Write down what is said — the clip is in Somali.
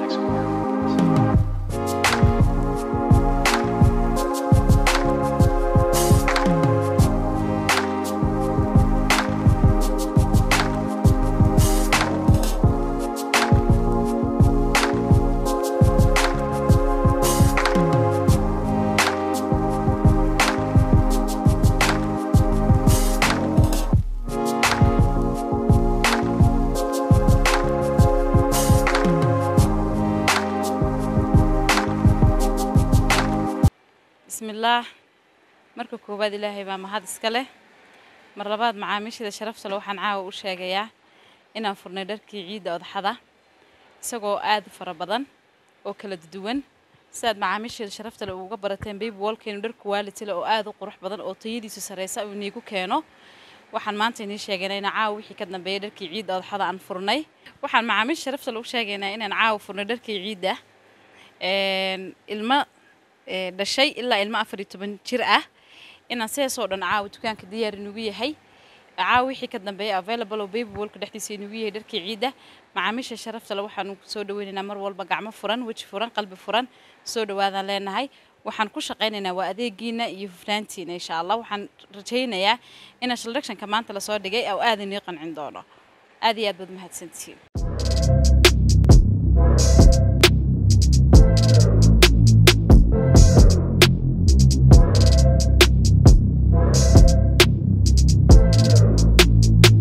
بسم الله marka koobaad ilaahay baa mahad iska leh mar labaad macaamiishada sharafta leh waxaan caawa u sheegayaa inaan furnay dharkii ciida odxada isagoo aad u fara badan oo kala duwan saad macaamiishada sharafta leh uga barateen baby walkeenu dhar quality leh oo aad u qurux badan oo tayadiisu sareysa uu niigu keeno waxaan maanta inii sheegaynaa caawa wixii ka dambeeyay dharkii ciida odxada aan furnay waxaan macaamiisha sharafta leh u sheegaynaa inaan caawa furnay dharkii ciida ilma dhashay ilaa ilma 14 jir ah inaan seesoo dhan caawa dukaanka diyaar inugu yahay caawa wixii ka dambeeyay available oo baby walka dhexdiisa inugu yahay dharkii ciida macaamiisha sharafta leh waxaan ku soo dhaweynaynaa mar walba gacmo furan waji furan qalbi furan soo dhawaadaan leenahay waxaan ku shaqeynaynaa waa adeegiina iyo hufnaantiina insha Allah waxaan rajaynayaa in selection-ka maanta la soo dhigay oo aad inii qancin doono aad iyo aad bad mahadsantiin